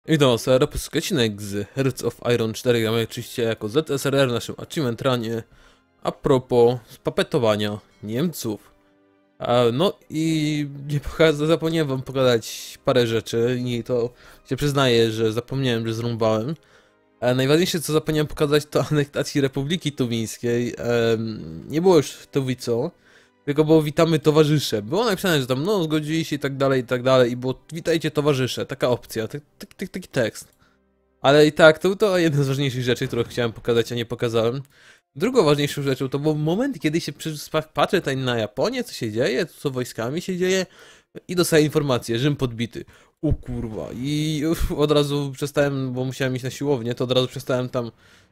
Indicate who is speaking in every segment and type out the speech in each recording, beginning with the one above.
Speaker 1: Witam was, odcinek z Hearts of Iron 4. Gramy oczywiście jako ZSRR w naszym achievement runie. A propos spapetowania Niemców. No i zapomniałem wam pokazać parę rzeczy i to się przyznaję, że zapomniałem, że zrąbałem. Najważniejsze co zapomniałem pokazać to anektacji Republiki Tuwińskiej. Nie było już Tuwico, tylko było witamy towarzysze. Było napisane, że tam no zgodzili się i tak dalej i było witajcie towarzysze, taka opcja, taki tekst. Ale i tak, to jedna z ważniejszych rzeczy, którą chciałem pokazać, a nie pokazałem. Drugą ważniejszą rzeczą to był moment, kiedy się patrzę tutaj na Japonię, co się dzieje, co z wojskami się dzieje i dostaję informację, Rzym podbity. U kurwa. I od razu przestałem, bo musiałem iść na siłownię, to od razu przestałem tam...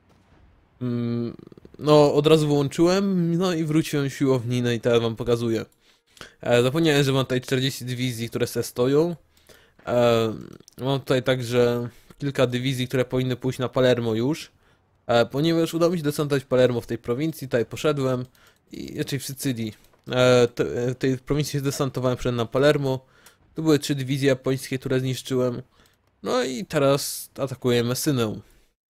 Speaker 1: no, od razu wyłączyłem, no i wróciłem z siłowni, no i teraz wam pokazuję. Zapomniałem, że mam tutaj 40 dywizji, które se stoją. Mam tutaj także kilka dywizji, które powinny pójść na Palermo już. Ponieważ udało mi się desantować Palermo w tej prowincji, tutaj poszedłem, i raczej w Sycylii. W tej prowincji się desantowałem, przed na Palermo. Tu były 3 dywizje japońskie, które zniszczyłem. No i teraz atakuję Messynę.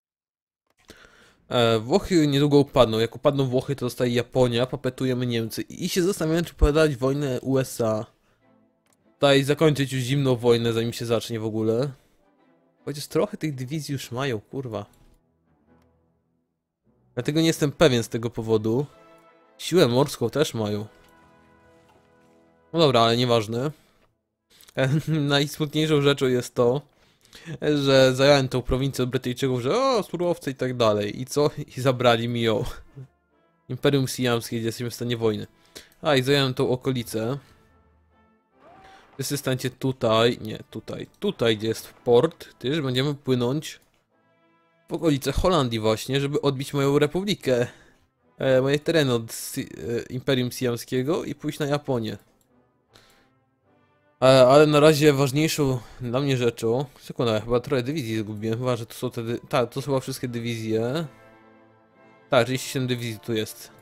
Speaker 1: Włochy niedługo upadną. Jak upadną Włochy, to zostaje Japonia, papetujemy Niemcy. I się zastanawiam, czy poddać wojnę USA. Tutaj zakończyć już zimną wojnę, zanim się zacznie w ogóle. Chociaż trochę tych dywizji już mają, kurwa. Dlatego nie jestem pewien z tego powodu. Siłę morską też mają. No dobra, ale nieważne. Najsmutniejszą rzeczą jest to, że zająłem tą prowincję od Brytyjczyków, że o, surowce i tak dalej. I co? I zabrali mi ją. Imperium Siamskie, gdzie jesteśmy w stanie wojny. A, i zająłem tą okolicę. Wszyscy stańcie tutaj, nie, tutaj gdzie jest port, też będziemy płynąć w okolice Holandii właśnie, żeby odbić moją republikę, moje tereny od Imperium Siamskiego i pójść na Japonię. Ale na razie ważniejszą dla mnie rzeczą, sekunda, ja chyba trochę dywizji zgubiłem, chyba, że to są te, tak, to są chyba wszystkie dywizje. Tak, 37 dywizji tu jest.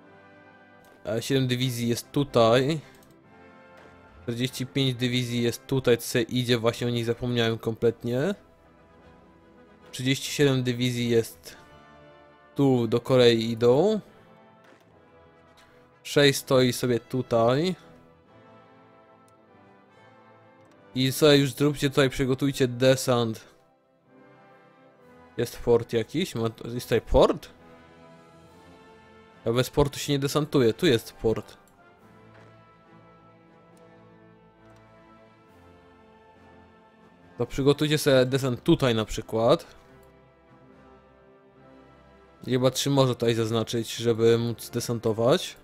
Speaker 1: 7 dywizji jest tutaj. 45 dywizji jest tutaj, co idzie, właśnie o nich zapomniałem kompletnie. 37 dywizji jest tu, do Korei idą. 6 stoi sobie tutaj. I sobie już zróbcie tutaj, przygotujcie desant. Jest port jakiś? Jest tutaj port? Ja bez portu się nie desantuje, tu jest port. To przygotujcie sobie desant tutaj na przykład. I chyba 3 może tutaj zaznaczyć, żeby móc desantować.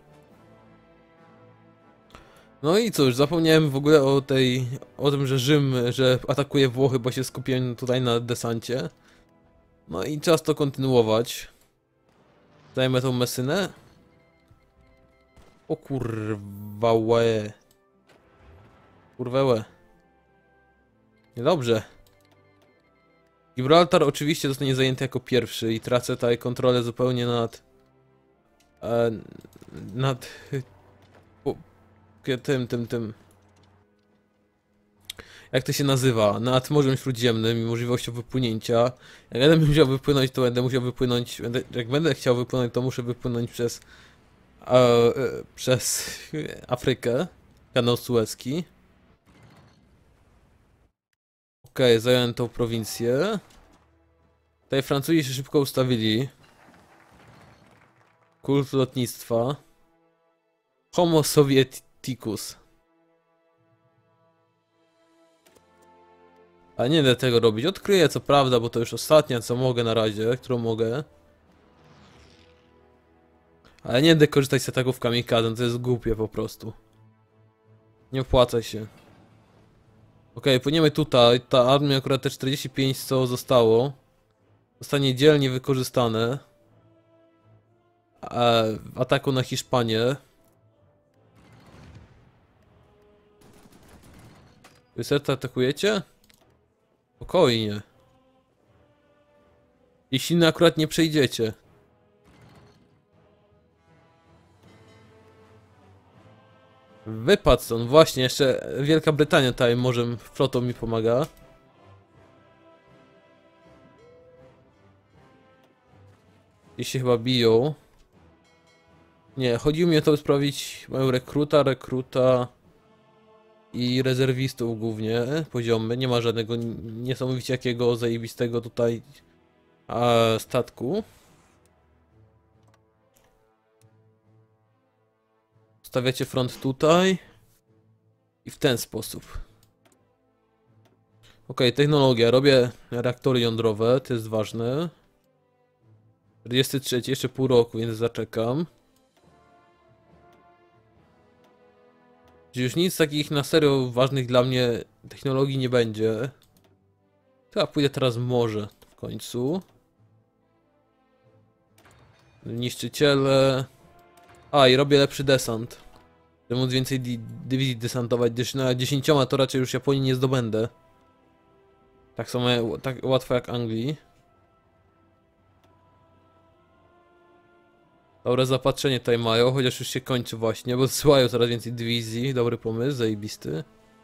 Speaker 1: No i cóż, zapomniałem w ogóle o tym, że Rzym, że atakuje Włochy, bo się skupiłem tutaj na desancie. No i czas to kontynuować. Zajmę tą Messynę. O kurwa łe. Kurwa łe. Niedobrze. Gibraltar oczywiście zostanie zajęty jako pierwszy i tracę tutaj kontrolę zupełnie nad... nad... tym... Jak to się nazywa? Nad Morzem Śródziemnym i możliwością wypłynięcia. Jak będę musiał wypłynąć, to będę musiał wypłynąć... jak będę chciał wypłynąć, to muszę wypłynąć przez Afrykę. Kanał Suezki. Okej, zająłem tą prowincję. Tutaj Francuzi się szybko ustawili. Kult lotnictwa. Homo Sovieticus. Ale nie będę tego robić. Odkryję co prawda, bo to już ostatnia co mogę na razie, którą mogę. Ale nie będę korzystać z ataków kamikadze, to jest głupie po prostu. Nie opłaca się. Okej, płyniemy tutaj. Ta armia, akurat te 45 co zostało, zostanie dzielnie wykorzystane w ataku na Hiszpanię. Wy serce atakujecie? Spokojnie. Jeśli akurat nie przejdziecie. Wypadł stąd, właśnie, jeszcze Wielka Brytania tutaj może flotą mi pomaga. I się chyba biją. Nie, chodziło mi o to, by sprawić mają rekruta i rezerwistów głównie, poziomy. Nie ma żadnego niesamowicie jakiego zajebistego tutaj statku. Stawiacie front tutaj i w ten sposób. Ok, technologia. Robię reaktory jądrowe, to jest ważne. 43, jeszcze pół roku, więc zaczekam. Już nic takich na serio ważnych dla mnie technologii nie będzie. Chyba pójdę teraz może w końcu. Niszczyciele. A, i robię lepszy desant. Żeby móc więcej dywizji desantować, gdyż na 10 to raczej już Japonii nie zdobędę. Tak samo tak łatwo jak Anglii. Dobre zapatrzenie tutaj mają, chociaż już się kończy właśnie, bo zsyłają coraz więcej dywizji. Dobry pomysł, zajebisty.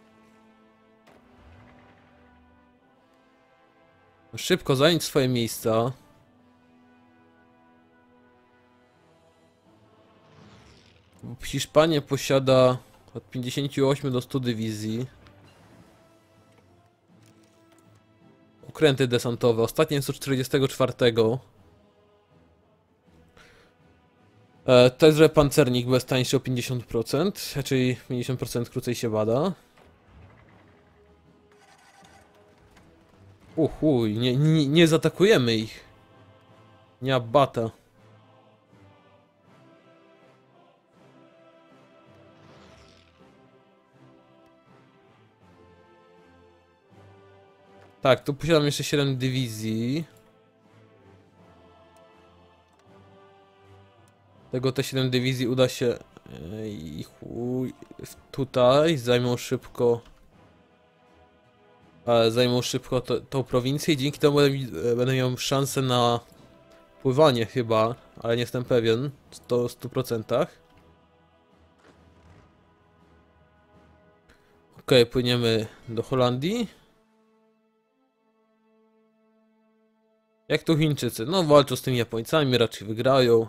Speaker 1: Szybko zająć swoje miejsca. Hiszpania posiada od 58 do 100 dywizji. Okręty desantowe, ostatnie są 44. To jest, że pancernik bez tańszy o 50%, czyli 50% krócej się bada. Chuj, nie zaatakujemy ich. Nie bata. Tak, tu posiadam jeszcze 7 dywizji. Tego te 7 dywizji uda się tutaj zajmą szybko tą prowincję i dzięki temu będę miał szansę na pływanie chyba, ale nie jestem pewien to w 100%. Ok, płyniemy do Holandii. Jak tu Chińczycy? No walczą z tymi Japońcami, raczej wygrają.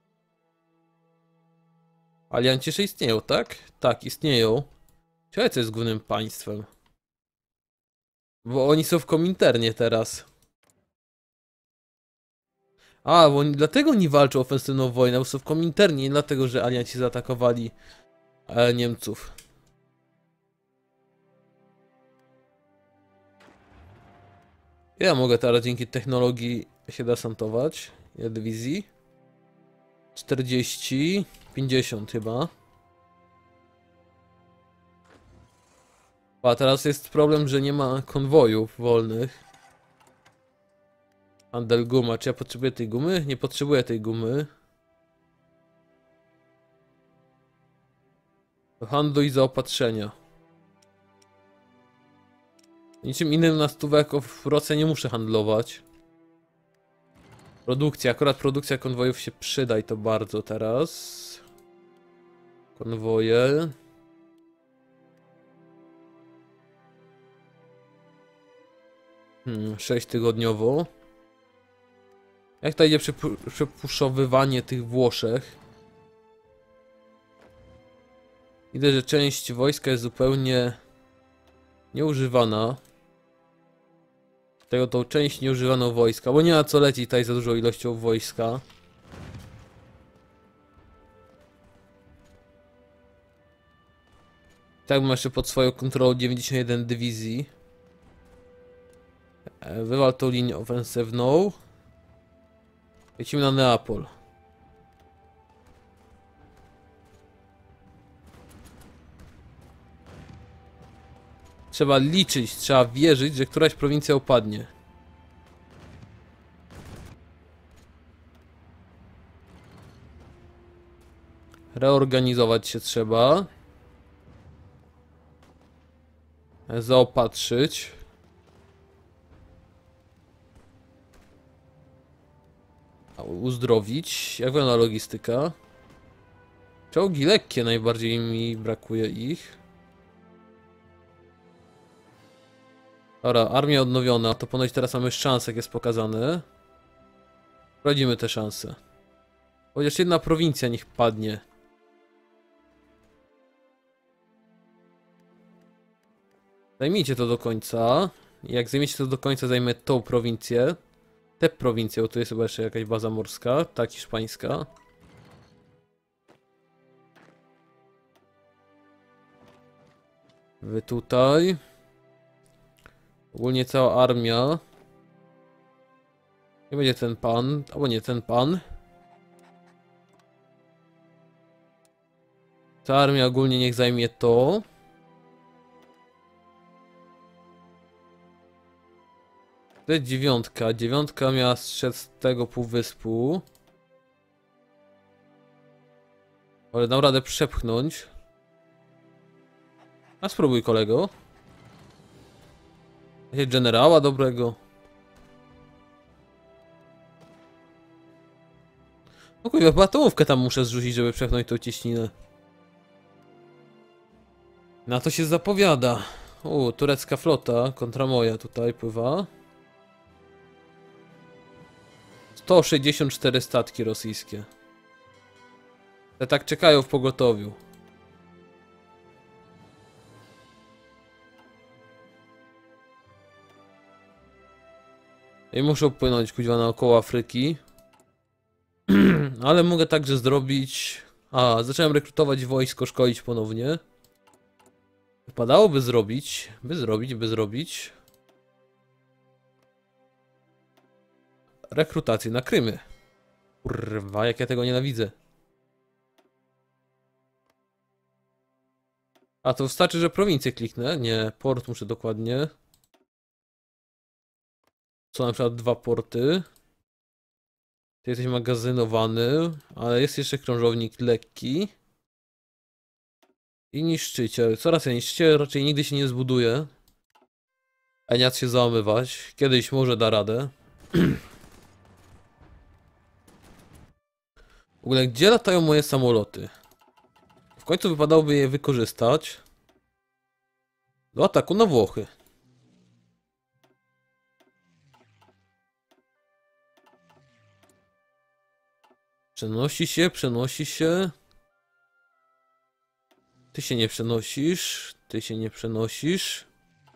Speaker 1: Alianci jeszcze istnieją, tak? Tak, istnieją. Ciekawe, co jest głównym państwem. Bo oni są w Kominternie teraz. A, bo dlatego oni walczą ofensywną wojnę, bo są w Kominternie, nie dlatego, że alianci zaatakowali Niemców. Ja mogę teraz dzięki technologii się desantować. Ile dywizji? 40, 50 chyba. A teraz jest problem, że nie ma konwojów wolnych. Handel guma. Czy ja potrzebuję tej gumy? Nie potrzebuję tej gumy. Do handlu i zaopatrzenia. Niczym innym na stówę jako w Roce nie muszę handlować. Produkcja. Akurat produkcja konwojów się przyda i to bardzo teraz. Konwoje. Hmm, 6-tygodniowo. Jak to idzie przepuszowywanie tych Włoszech? Widzę, że część wojska jest zupełnie nieużywana. Tego tą część nieużywaną wojska, bo nie ma co lecieć tutaj za dużą ilością wojska. Tak mam jeszcze pod swoją kontrolą 91 dywizji. Wywal tą linię ofensywną. Lecimy na Neapol. Trzeba liczyć, trzeba wierzyć, że któraś prowincja upadnie. Reorganizować się trzeba. Zaopatrzyć. Uzdrowić. Jak wygląda logistyka? Czołgi lekkie, najbardziej mi brakuje ich. Dobra, armia odnowiona, to ponoć teraz mamy szansę, jak jest pokazane. Sprawdzimy te szanse. Chociaż jedna prowincja niech padnie. Zajmijcie to do końca. Jak zajmiecie to do końca, zajmę tą prowincję. Tę prowincję, bo tu jest chyba jeszcze jakaś baza morska. Tak, hiszpańska. Wy tutaj. Ogólnie cała armia. Nie będzie ten pan, albo nie ten pan. Ta armia ogólnie niech zajmie to. To jest dziewiątka. Dziewiątka miała strzec z tego półwyspu. Ale dam radę przepchnąć. A spróbuj, kolego. Jakiegoś generała dobrego. No kurwa, chyba atomówkę tam muszę zrzucić, żeby przepchnąć tą cieśninę. Na to się zapowiada. Turecka flota kontra moja tutaj pływa. 164 statki rosyjskie. Te tak czekają w pogotowiu. I muszę płynąć kuźwa naokoło Afryki. Ale mogę także zrobić... zacząłem rekrutować wojsko, szkolić ponownie. Wypadałoby zrobić... By zrobić... rekrutację na Krymy. Kurwa, jak ja tego nienawidzę. A to wystarczy, że prowincję kliknę? Nie, port muszę dokładnie. Są na przykład 2 porty. Ty jesteś magazynowany, ale jest jeszcze krążownik lekki. I niszczyciel. Coraz ja niszczyciel raczej nigdy się nie zbuduje. A nie się załamywać. Kiedyś może da radę. W ogóle gdzie latają moje samoloty? W końcu wypadałoby je wykorzystać do ataku na Włochy. Przenosi się, przenosi się. Ty się nie przenosisz. Ty się nie przenosisz.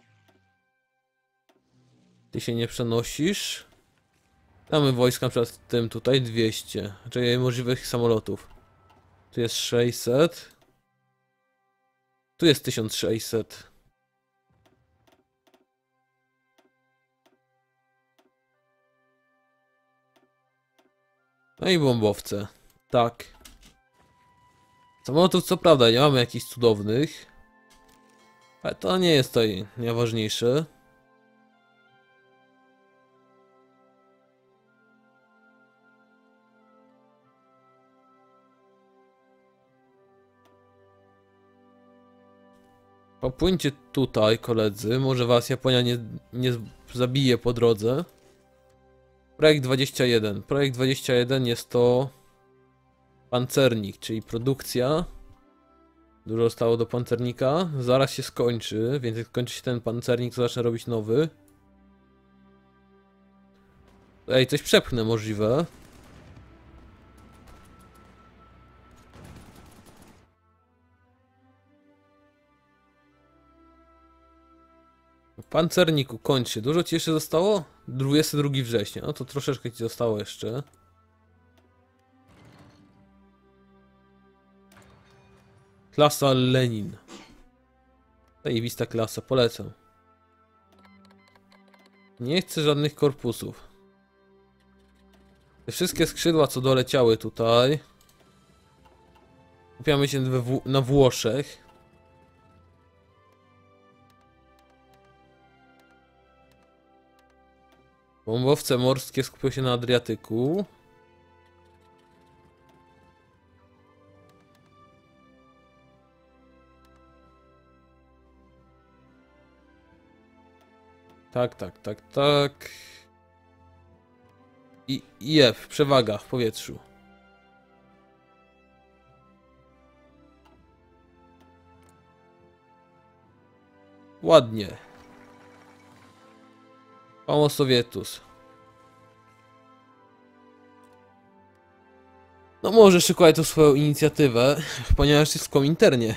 Speaker 1: Ty się nie przenosisz. Mamy wojska na przykład w tym tutaj 200. Czyli możliwych samolotów. Tu jest 600. Tu jest 1600. No i bombowce. Tak. Samolotów co prawda nie mamy jakichś cudownych. Ale to nie jest to najważniejsze. Popłyńcie tutaj, koledzy. Może was Japonia nie zabije po drodze. Projekt 21. Projekt 21 jest to pancernik, czyli produkcja. Dużo zostało do pancernika. Zaraz się skończy, więc jak skończy się ten pancernik, to zacznę robić nowy. Ej, coś przepchnę możliwe. Pancerniku, kończ się. Dużo ci jeszcze zostało? 22 września. No to troszeczkę ci zostało jeszcze. Klasa Lenin. Zajebista klasa, polecam. Nie chcę żadnych korpusów. Te wszystkie skrzydła, co doleciały tutaj. Skupiamy się na Włoszech. Bombowce morskie skupią się na Adriatyku. Tak, tak, tak, tak. I F, przewaga w powietrzu. Ładnie. Homo Sovietus. No może szykuje tu swoją inicjatywę, ponieważ jest w Kominternie.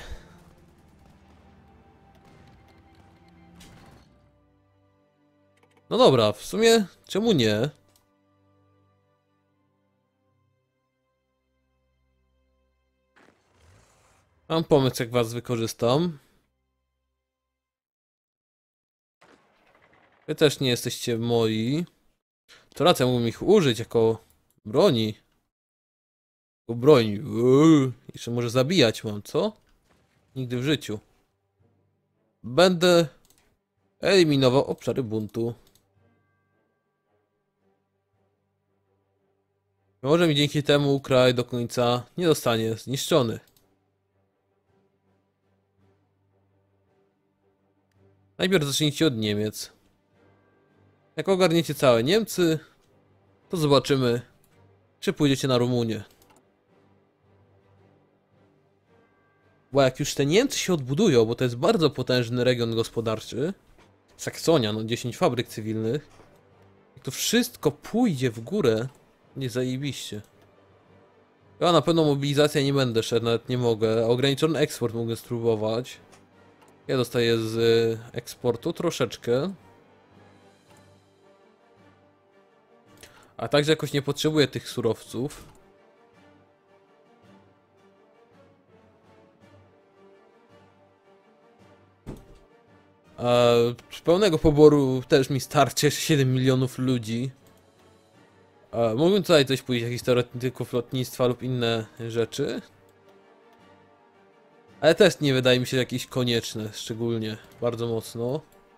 Speaker 1: No dobra, w sumie czemu nie? Mam pomysł, jak was wykorzystam. Wy też nie jesteście moi. To racja, mógłbym ich użyć jako broni. Jako broń. Jeszcze może zabijać mam, co? Nigdy w życiu. Będę eliminował obszary buntu. Może mi dzięki temu kraj do końca nie zostanie zniszczony. Najpierw zacznijcie od Niemiec. Jak ogarniecie całe Niemcy, to zobaczymy, czy pójdziecie na Rumunię. Bo jak już te Niemcy się odbudują, bo to jest bardzo potężny region gospodarczy, Saksonia, no 10 fabryk cywilnych, jak to wszystko pójdzie w górę, nie zajebiście. Ja na pewno mobilizację nie będę szedł, nawet nie mogę. A ograniczony eksport mogę spróbować. Ja dostaję z eksportu troszeczkę. A także jakoś nie potrzebuję tych surowców. A pełnego poboru też mi starczy 7 milionów ludzi. Mógłbym tutaj coś pójść, jakichś teoretyków lotnictwa lub inne rzeczy. Ale też nie wydaje mi się jakieś konieczne, szczególnie, bardzo mocno.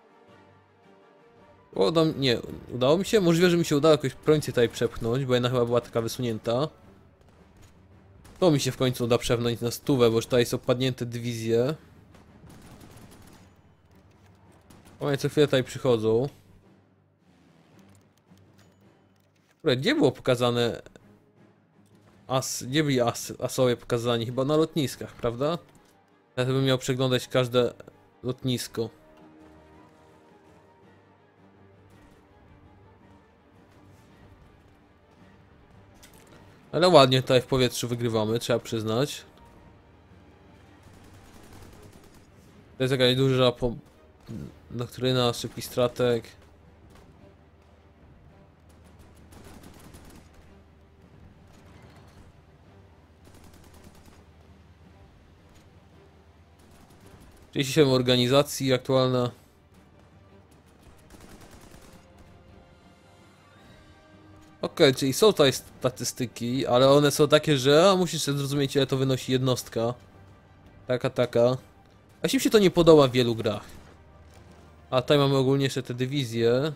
Speaker 1: Nie, udało mi się? Możliwe, że mi się udało jakoś prowincję tutaj przepchnąć, bo jedna chyba była taka wysunięta. To mi się w końcu uda przepchnąć na 100, bo już tutaj są padnięte dywizje. One co chwilę tutaj przychodzą. Gdzie było pokazane... Gdzie byli asowie pokazani? Chyba na lotniskach, prawda? Ja bym miał przeglądać każde lotnisko. Ale ładnie tutaj w powietrzu wygrywamy, trzeba przyznać. To jest jakaś duża doktryna, szybki stratek. Czyli się organizacji aktualna. Okej, czyli są tutaj statystyki, ale one są takie, że musisz sobie zrozumieć, ile to wynosi jednostka. Taka. Właśnie mi się to nie podoba w wielu grach. A tutaj mamy ogólnie jeszcze te dywizje.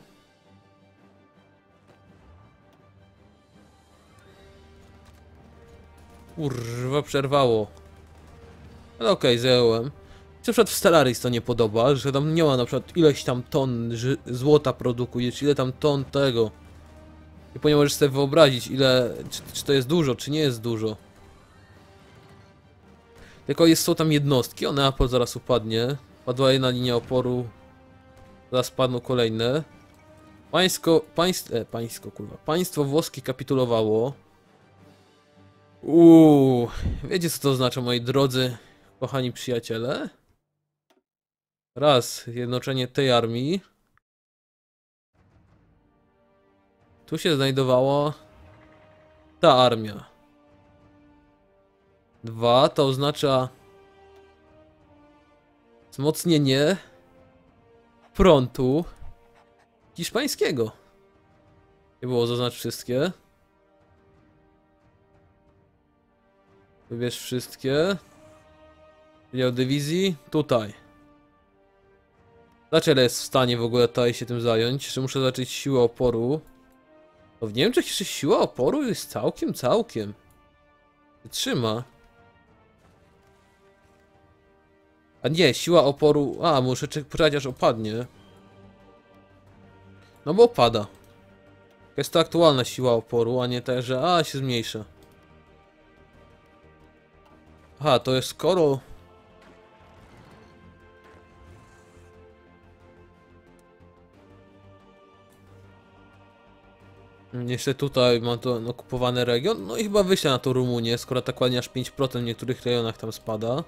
Speaker 1: Kurwa, przerwało. Ale okej, zająłem. Na przykład w Stellaris to nie podoba, że tam nie ma na przykład ileś tam ton złota produkuje, czy ile tam ton tego. I ponieważ możesz sobie wyobrazić, ile, czy to jest dużo, czy nie jest dużo. Tylko są tam jednostki, Neapol zaraz upadnie. Padła jedna linia oporu. Zaraz padną kolejne. Państwo włoskie kapitulowało. Wiecie co to oznacza, moi drodzy, kochani przyjaciele? Raz, zjednoczenie tej armii. Tu się znajdowała ta armia. Dwa, to oznacza wzmocnienie frontu hiszpańskiego. Nie było zaznacz wszystkie. Wybierz wszystkie. Wydział dywizji, tutaj. Dlaczego jest w stanie w ogóle tutaj się tym zająć? Że muszę zacząć siłę oporu. No w Niemczech jeszcze siła oporu jest całkiem. Wytrzyma. A nie, siła oporu... muszę poczekać aż opadnie. No bo opada. Jest to aktualna siła oporu, a nie tak, że się zmniejsza. To jest skoro... Jeszcze tutaj mam to okupowany region. No i chyba wyślę na to Rumunię, skoro tak ładnie aż 5% w niektórych rejonach tam spada.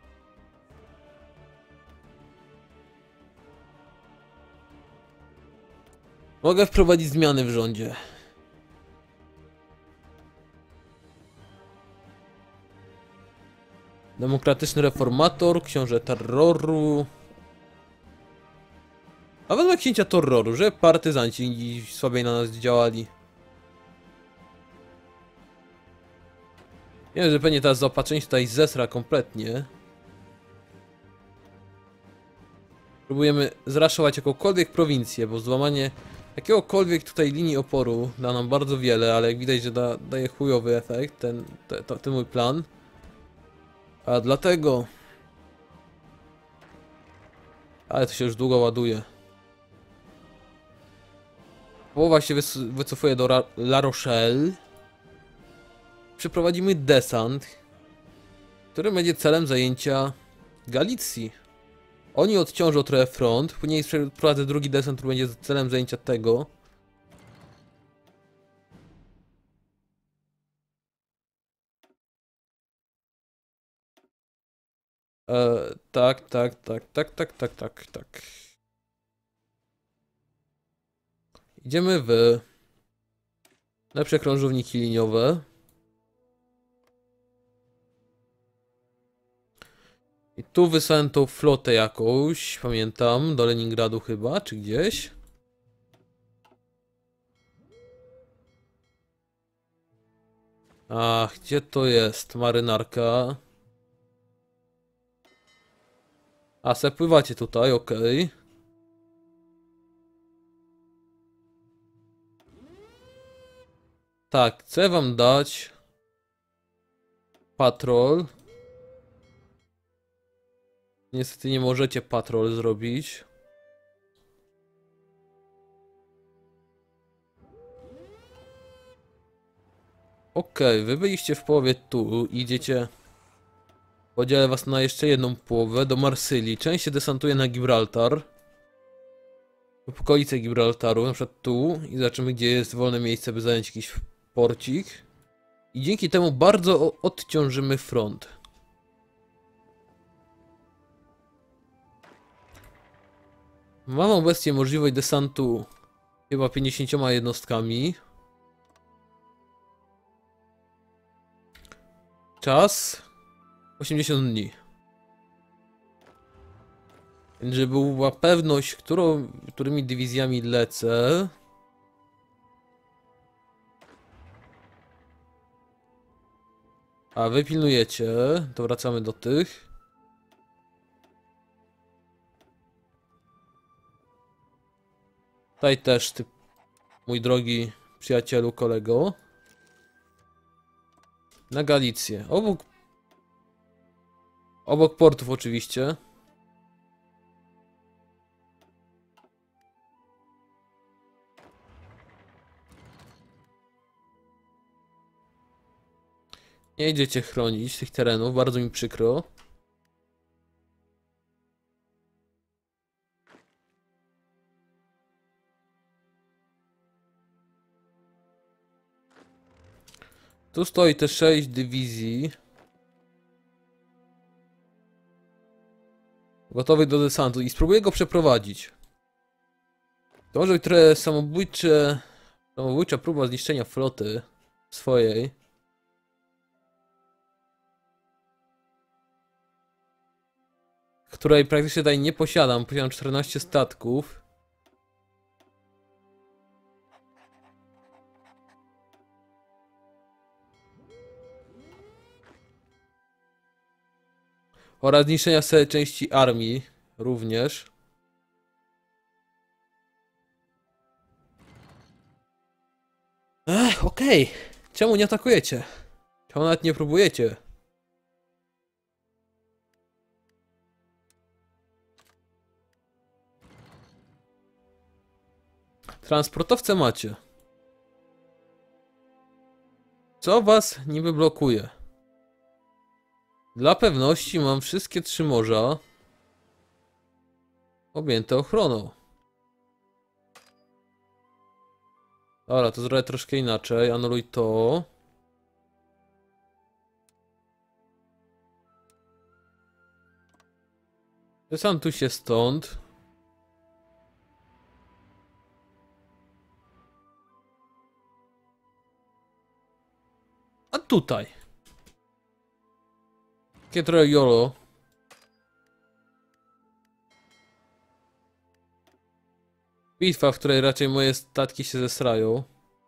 Speaker 1: Mogę wprowadzić zmiany w rządzie. Demokratyczny reformator, książę terroru. A wezmę księcia terroru, że partyzanci słabiej na nas działali. Wiem, że pewnie ta zaopatrzenie tutaj zesra kompletnie. Próbujemy zraszować jakąkolwiek prowincję, bo złamanie jakiegokolwiek tutaj linii oporu da nam bardzo wiele, ale jak widać, że daje chujowy efekt ten mój plan. A dlatego... Ale to się już długo ładuje. Połowa się wycofuje do La Rochelle. Przeprowadzimy desant, który będzie celem zajęcia Galicji. Oni odciążą trochę front, później przeprowadzę drugi desant, który będzie celem zajęcia tego. Tak. Idziemy w lepsze krążowniki liniowe. I tu wysłałem tą flotę jakąś, pamiętam, do Leningradu chyba, czy gdzieś. Ach, gdzie to jest? Marynarka. A, se pływacie tutaj, okej. Tak, chcę wam dać patrol. Niestety nie możecie patrol zrobić. Okej, wy byliście w połowie tu, idziecie. Podzielę was na jeszcze jedną połowę do Marsylii. Część się desantuje na Gibraltar. W okolice Gibraltaru, na przykład tu. I zobaczymy, gdzie jest wolne miejsce, by zająć jakiś porcik. I dzięki temu bardzo odciążymy front. Mam obecnie możliwość desantu chyba 50 jednostkami. Czas 80 dni. Więc żeby była pewność, którymi dywizjami lecę. A wy pilnujecie, to wracamy do tych. Tutaj też, ty, mój drogi przyjacielu, kolego. Na Galicję. Obok portów oczywiście. Nie idziecie chronić tych terenów, bardzo mi przykro. Tu stoi te 6 dywizji. Gotowych do desantu i spróbuję go przeprowadzić. To może być trochę samobójcza próba zniszczenia floty swojej. Której praktycznie tutaj nie posiadam. Posiadam 14 statków. Oraz zniszczenia sobie części armii również. Okej. Czemu nie atakujecie? Czemu nawet nie próbujecie? Transportowce macie. Co was niby blokuje? Dla pewności mam wszystkie 3 morza objęte ochroną. Dobra, to zrobię troszkę inaczej. Anuluj to. Sam tu się stąd. A tutaj. Takie trochę YOLO. Bitwa, w której raczej moje statki się zesrają.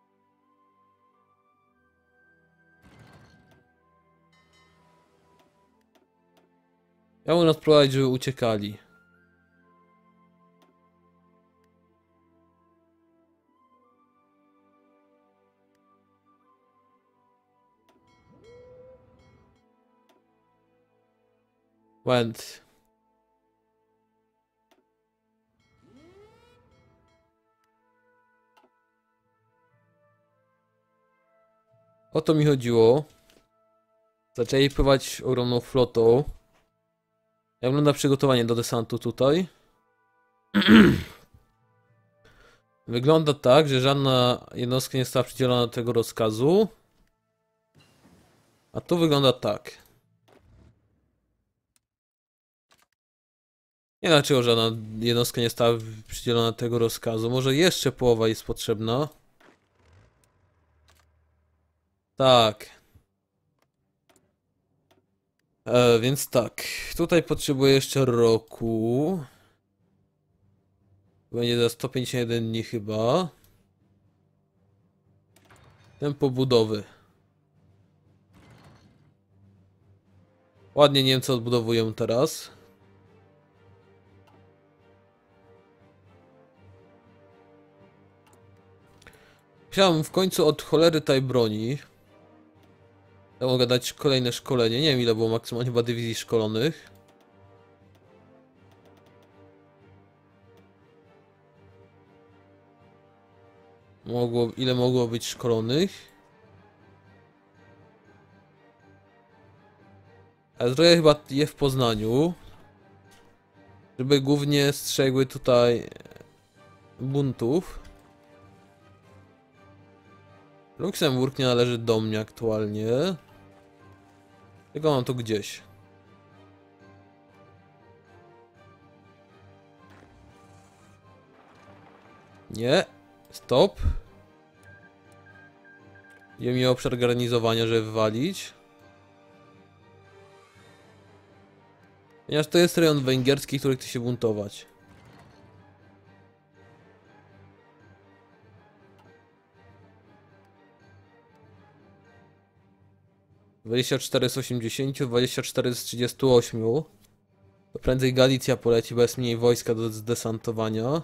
Speaker 1: Ja mu nas prowadzić, żeby uciekali. Went. O to mi chodziło. Zaczęli pływać ogromną flotą. Jak wygląda przygotowanie do desantu tutaj? Wygląda tak, że żadna jednostka nie została przydzielona do tego rozkazu. A tu wygląda tak. Nie wiem dlaczego żadna jednostka nie została przydzielona do tego rozkazu. Może jeszcze połowa jest potrzebna. Tak. Więc tak. Tutaj potrzebuję jeszcze roku. Będzie za 151 dni chyba. Tempo budowy. Ładnie Niemcy odbudowują teraz. Musiałem w końcu od cholery tej broni. Ja mogę dać kolejne szkolenie. Nie wiem ile było maksymalnie chyba dywizji szkolonych. Ile mogło być szkolonych? A zrobię chyba je w Poznaniu. Żeby głównie strzegły tutaj buntów. Luksemburg nie należy do mnie aktualnie. Tylko mam to gdzieś. Nie. Stop. Idzie mi obszar garnizowania, żeby wywalić. Ponieważ to jest rejon węgierski, który chce się buntować. (24 z 80, 24 z 38. To prędzej Galicja poleci, bo jest mniej wojska do zdesantowania.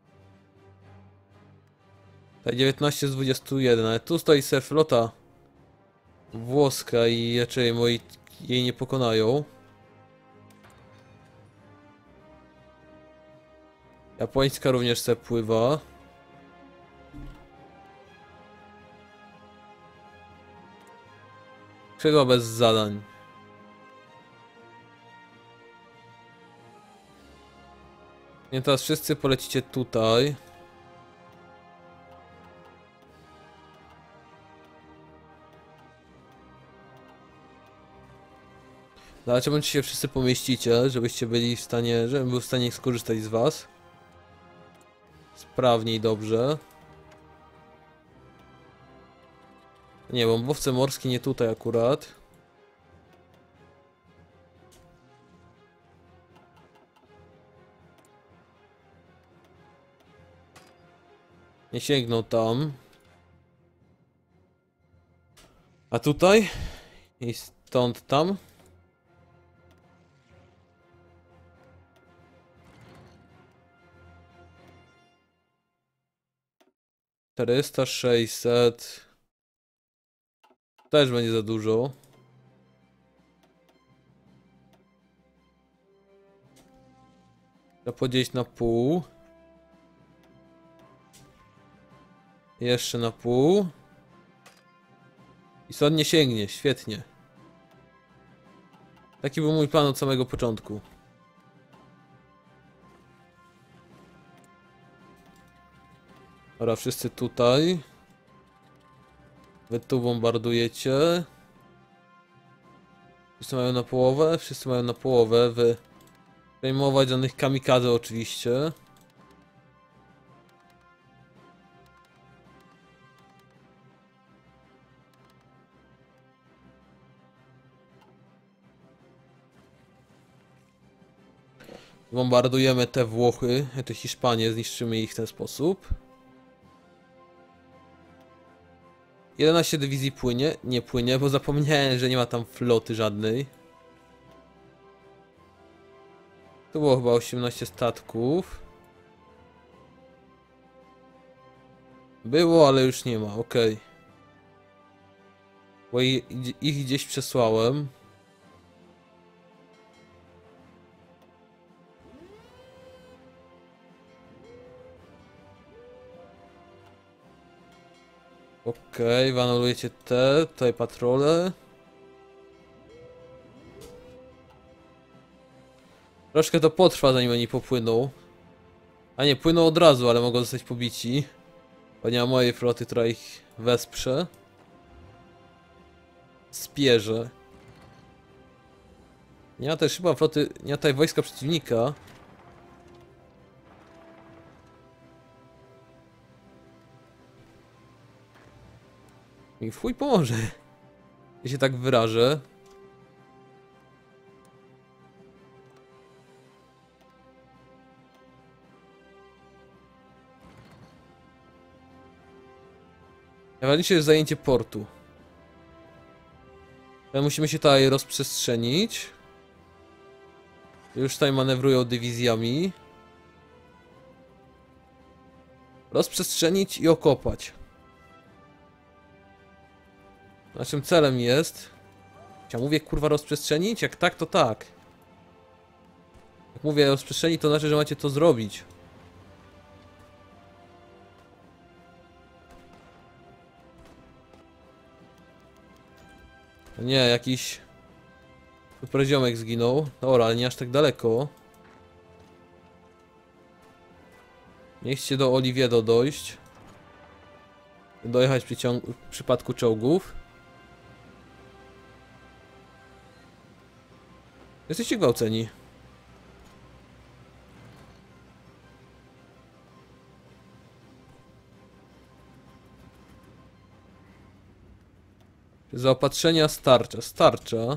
Speaker 1: Tutaj 19 z 21, ale tu stoi se flota włoska i raczej jej nie pokonają. Japońska również se pływa. Chyba bez zadań. Nie, teraz wszyscy polecicie tutaj. Zobaczymy, czy się wszyscy pomieścicie, żebyście byli w stanie, żebym był w stanie skorzystać z was. Sprawnie i dobrze. Nie, bombowce morskie nie tutaj akurat. Nie sięgną tam. A tutaj? I stąd tam? (400, 600). Też będzie za dużo. Trzeba podzielić na pół. Jeszcze na pół. I stąd nie sięgnie, świetnie. Taki był mój plan od samego początku. Dobra, wszyscy tutaj. Wy tu bombardujecie. Wszyscy mają na połowę? Wszyscy mają na połowę. Wy przejmować danych kamikadze oczywiście. Bombardujemy te Włochy, te Hiszpanie, zniszczymy ich w ten sposób. 11 dywizji płynie? Nie płynie, bo zapomniałem, że nie ma tam floty żadnej. Tu było chyba 18 statków. Było, ale już nie ma, okej. Bo ich gdzieś przesłałem. Okej, wy anulujecie te, tutaj patrole. Troszkę to potrwa, zanim oni popłyną. A nie, płyną od razu, ale mogą zostać pobici. Bo nie ma mojej floty, która ich wesprze. Spierze. Nie ma też chyba floty, nie ma tutaj wojska przeciwnika. I w chuj pomoże. Ja się tak wyrażę. Najważniejsze jest zajęcie portu. Ale musimy się tutaj rozprzestrzenić. Już tutaj manewrują dywizjami. Rozprzestrzenić i okopać. Naszym celem jest... Ja mówię kurwa rozprzestrzenić? Jak tak, to tak. Jak mówię rozprzestrzenić, to znaczy, że macie to zrobić. Nie, jakiś... Super ziomek zginął. Dobra, ale nie aż tak daleko. Nie chcecie do Oliviedo dojść. Dojechać w przypadku czołgów. Jesteście gwałceni. Zaopatrzenia starcza. Starcza.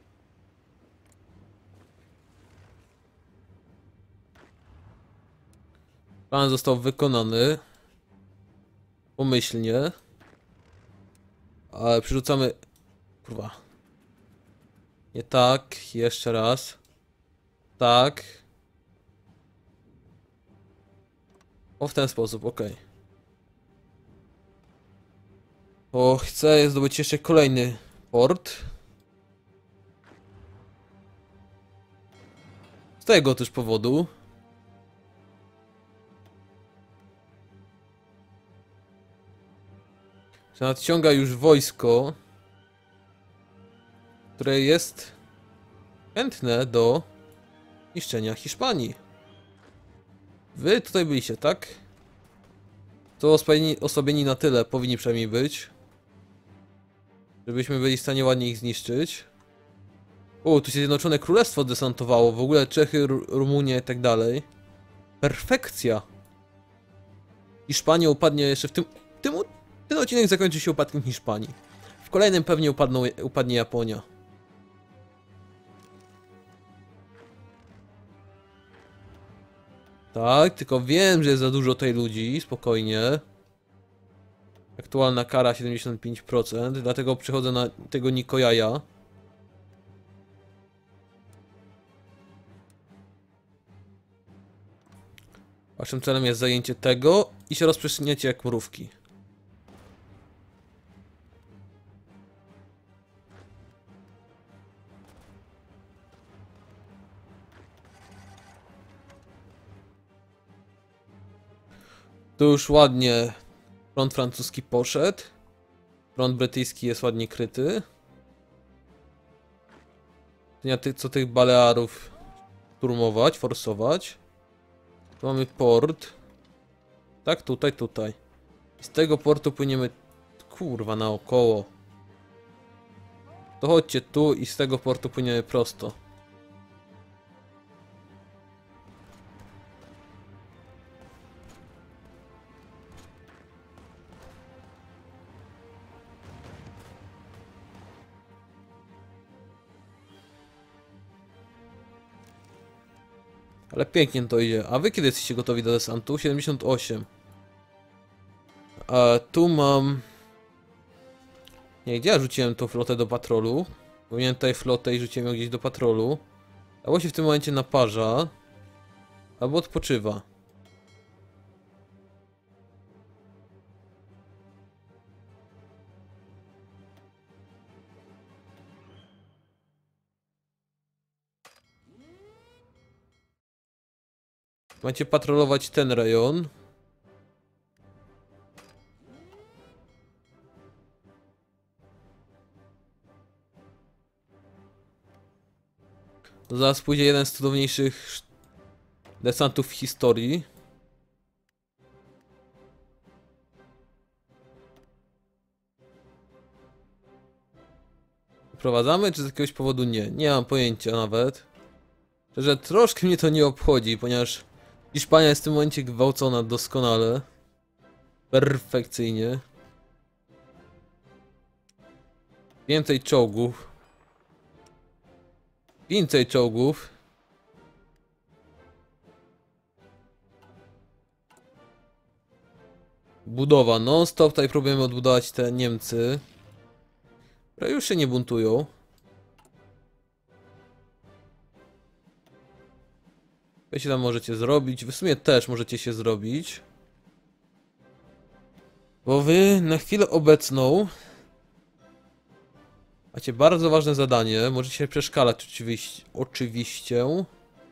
Speaker 1: Plan został wykonany. Pomyślnie. Ale przerzucamy... Kurwa. Nie tak. Jeszcze raz. Tak. O, w ten sposób, ok. O, chcę zdobyć jeszcze kolejny port. Z tego też powodu. Że nadciąga już wojsko, które jest chętne do niszczenia Hiszpanii. Wy tutaj byliście, tak? To osłabieni na tyle powinni przynajmniej być, żebyśmy byli w stanie ładnie ich zniszczyć. O, tu się Zjednoczone Królestwo desantowało, w ogóle Czechy, Rumunia i tak dalej. Perfekcja! Hiszpania upadnie jeszcze w tym... Ten odcinek zakończy się upadkiem Hiszpanii. W kolejnym pewnie upadnie Japonia. Tak, tylko wiem, że jest za dużo tej ludzi, spokojnie. Aktualna kara 75%, dlatego przechodzę na tego Nikojaja. Waszym celem jest zajęcie tego i się rozprzestrzeniacie jak mrówki. Tu już ładnie front francuski poszedł. Front brytyjski jest ładnie kryty. Co tych Balearów szturmować, forsować. Tu mamy port. Tak, tutaj. I z tego portu płyniemy... kurwa naokoło. To chodźcie tu i z tego portu płyniemy prosto. Ale pięknie to idzie. A wy kiedy jesteście gotowi do desantu? 78. A tu mam... Nie, gdzie ja rzuciłem tą flotę do patrolu? Powinienem tutaj flotę i rzuciłem ją gdzieś do patrolu. Albo się w tym momencie naparza, albo odpoczywa. Macie patrolować ten rejon. Zaraz pójdzie jeden z cudowniejszych desantów w historii. Wprowadzamy, czy z jakiegoś powodu nie? Nie mam pojęcia nawet. Że troszkę mnie to nie obchodzi, ponieważ Hiszpania jest w tym momencie gwałcona doskonale. Perfekcyjnie. Więcej czołgów. Więcej czołgów. Budowa non-stop. Tutaj próbujemy odbudować te Niemcy, które już się nie buntują. Wy się tam możecie zrobić. Wy w sumie też możecie się zrobić. Bo wy na chwilę obecną macie bardzo ważne zadanie. Możecie się przeszkalać oczywiście.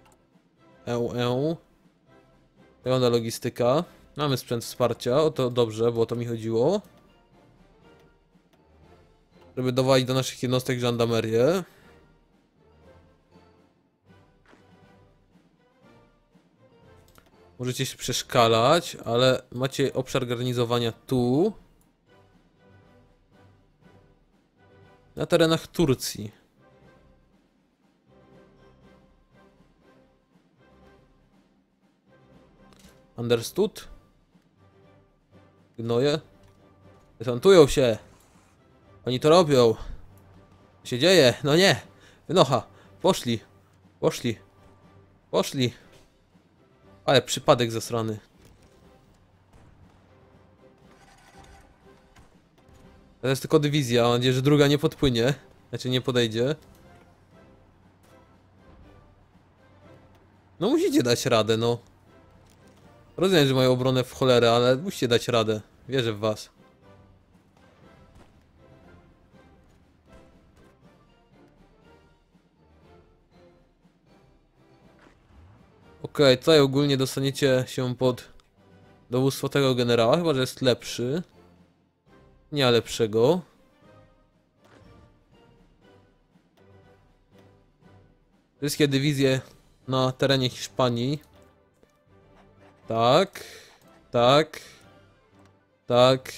Speaker 1: Pełna logistyka. Mamy sprzęt wsparcia, o to dobrze, bo o to mi chodziło. Żeby dowalić do naszych jednostek żandarmerię. Możecie się przeszkalać, ale macie obszar garnizowania tu. Na terenach Turcji. Understood? Gnoje? Desantują się! Oni to robią! Co się dzieje? No nie! Wynocha! Poszli! Poszli! Poszli! Ale przypadek zasrany. To jest tylko dywizja, mam nadzieję, że druga nie podpłynie. Znaczy nie podejdzie. No musicie dać radę, no. Rozumiem, że mają obronę w cholerę, ale musicie dać radę. Wierzę w was. Okej, tutaj ogólnie dostaniecie się pod dowództwo tego generała, chyba że jest lepszy. Nie ma lepszego. Wszystkie dywizje na terenie Hiszpanii. Tak. Tak. Tak.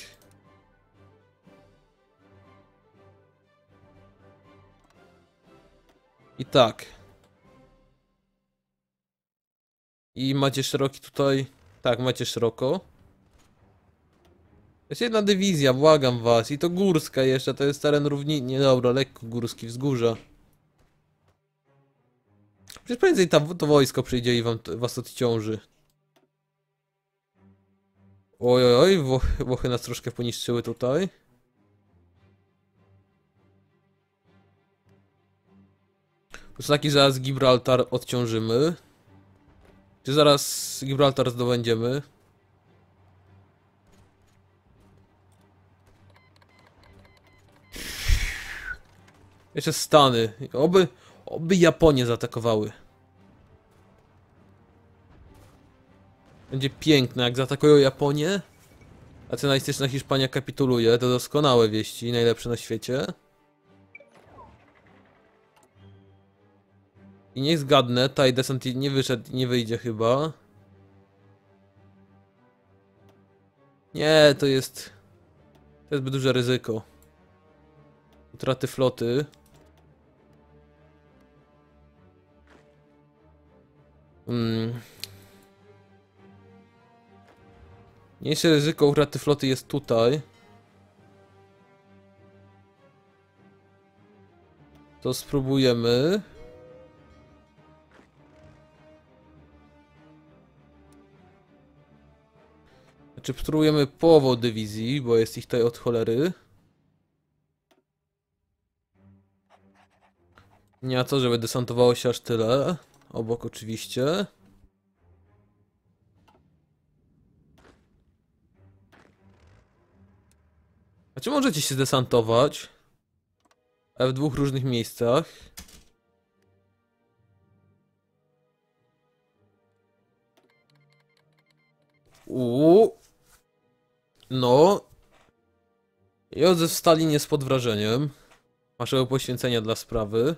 Speaker 1: I tak. I macie szeroki tutaj. Tak, macie szeroko. Jest jedna dywizja, błagam was. I to górska jeszcze, to jest teren równi... Nie dobra, lekko górski, wzgórza. Przecież prędzej to wojsko przyjdzie i was odciąży. Oj, oj, oj, Włochy nas troszkę poniszczyły tutaj. To jest taki, że zaraz Gibraltar odciążymy. Czy zaraz Gibraltar zdobędziemy? Jeszcze Stany. Oby Japonie zaatakowały. Będzie piękne, jak zaatakują Japonię. Nacjonalistyczna Hiszpania kapituluje. To doskonałe wieści, najlepsze na świecie. I niech zgadnę, tutaj desant nie wyszedł, nie wyjdzie chyba. Nie, to jest To jest zbyt duże ryzyko. Utraty floty. Mniejsze ryzyko utraty floty jest tutaj. To spróbujemy. Znaczy spróbujemy połową dywizji, bo jest ich tutaj od cholery. Nie ma co, żeby desantowało się aż tyle. Obok oczywiście. A czy możecie się zdesantować? Ale w dwóch różnych miejscach. No. Józef Stalin jest pod wrażeniem waszego poświęcenia dla sprawy.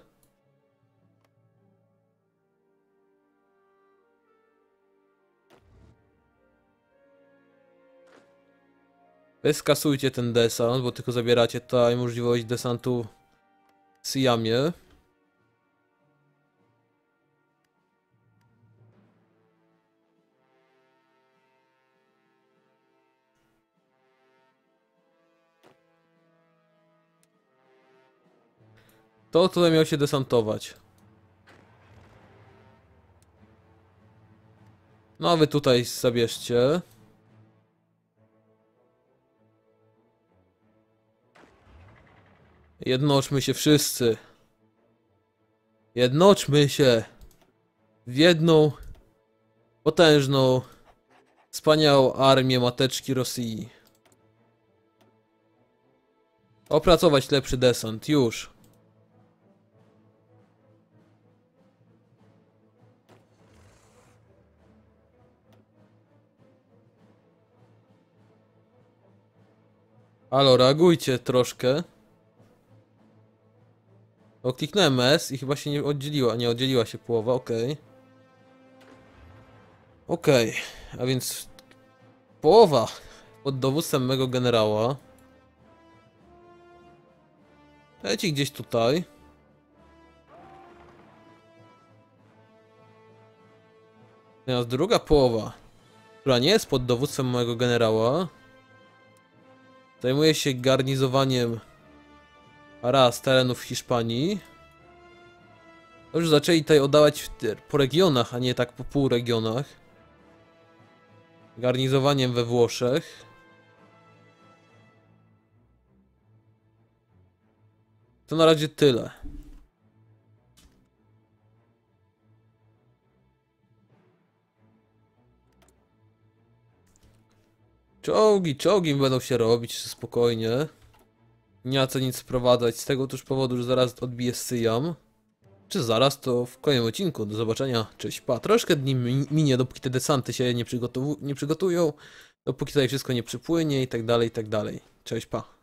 Speaker 1: Wy skasujcie ten desant, bo tylko zabieracie tutaj możliwość desantu w Siamie. To tutaj miał się desantować. No a wy tutaj zabierzcie. Jednoczmy się wszyscy. Jednoczmy się w jedną potężną, wspaniałą armię mateczki Rosji. Opracować lepszy desant, już. Halo, reagujcie troszkę. O, kliknąłem S i chyba się nie oddzieliła. Nie oddzieliła się połowa, okej. Okej, a więc połowa pod dowództwem mego generała. Leci gdzieś tutaj. Natomiast druga połowa, która nie jest pod dowództwem mojego generała, zajmuje się garnizowaniem raz terenów Hiszpanii. Dobrze, zaczęli tutaj oddawać po regionach, a nie tak po półregionach. Garnizowaniem we Włoszech. To na razie tyle. Czołgi będą się robić spokojnie. Nie ma co nic sprowadzać z tego też powodu, że zaraz odbije Syjam. Czy zaraz, to w kolejnym odcinku. Do zobaczenia. Cześć, pa. Troszkę dni minie, dopóki te desanty się nie przygotują. Dopóki tutaj wszystko nie przypłynie i tak dalej, i tak dalej. Cześć, pa.